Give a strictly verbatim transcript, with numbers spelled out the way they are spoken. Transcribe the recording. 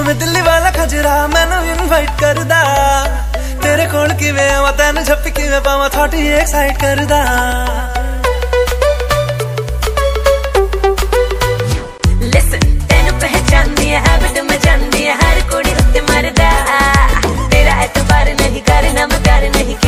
मैं दिल्ली वाला खजरा मैनू इनवाइट करदा तेरे कोल किवें आवां तैनू झप्पी किवें पावां थोड़ी एक्साइट करदा लिसन तैनू पहचानदी है हैबिट मैं जानदी है हर कुड़ी उत्ते मरदा तेरा एतबार नहीं करना मैं प्यार नहीं